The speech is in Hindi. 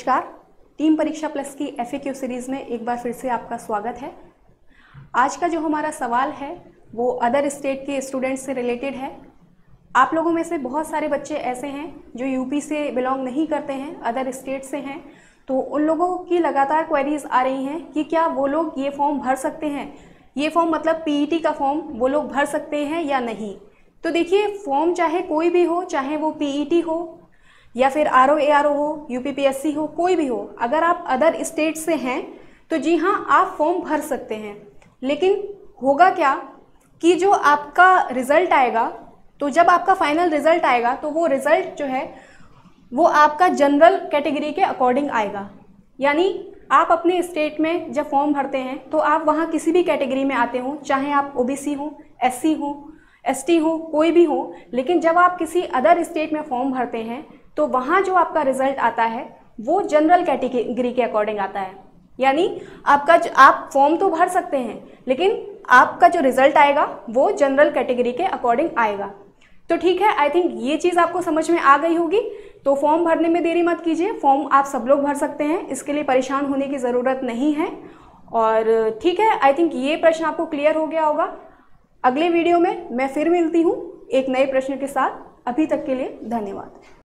नमस्कार। टीम परीक्षा प्लस की FAQ सीरीज़ में एक बार फिर से आपका स्वागत है। आज का जो हमारा सवाल है वो अदर स्टेट के स्टूडेंट्स से रिलेटेड है। आप लोगों में से बहुत सारे बच्चे ऐसे हैं जो यूपी से बिलोंग नहीं करते हैं, अदर स्टेट से हैं, तो उन लोगों की लगातार क्वेरीज आ रही हैं कि क्या वो लोग ये फॉर्म भर सकते हैं, ये फॉर्म मतलब PET का फॉर्म वो लोग भर सकते हैं या नहीं। तो देखिए, फॉर्म चाहे कोई भी हो, चाहे वो PET हो या फिर RO ARO हो, UPPSC हो, कोई भी हो, अगर आप अदर स्टेट से हैं तो जी हाँ, आप फॉर्म भर सकते हैं। लेकिन होगा क्या कि जो आपका रिज़ल्ट आएगा, तो जब आपका फाइनल रिज़ल्ट आएगा तो वो रिज़ल्ट जो है वो आपका जनरल कैटेगरी के अकॉर्डिंग आएगा। यानी आप अपने स्टेट में जब फॉर्म भरते हैं तो आप वहाँ किसी भी कैटेगरी में आते हो, चाहे आप OBC हो, SC हो, ST हो, कोई भी हो, लेकिन जब आप किसी अदर स्टेट में फॉर्म भरते हैं तो वहाँ जो आपका रिजल्ट आता है वो जनरल कैटेगरी के अकॉर्डिंग आता है। यानी आप फॉर्म तो भर सकते हैं, लेकिन आपका जो रिजल्ट आएगा वो जनरल कैटेगरी के अकॉर्डिंग आएगा। तो ठीक है, आई थिंक ये चीज़ आपको समझ में आ गई होगी। तो फॉर्म भरने में देरी मत कीजिए, फॉर्म आप सब लोग भर सकते हैं, इसके लिए परेशान होने की ज़रूरत नहीं है। और ठीक है, आई थिंक ये प्रश्न आपको क्लियर हो गया होगा। अगले वीडियो में मैं फिर मिलती हूँ एक नए प्रश्न के साथ। अभी तक के लिए धन्यवाद।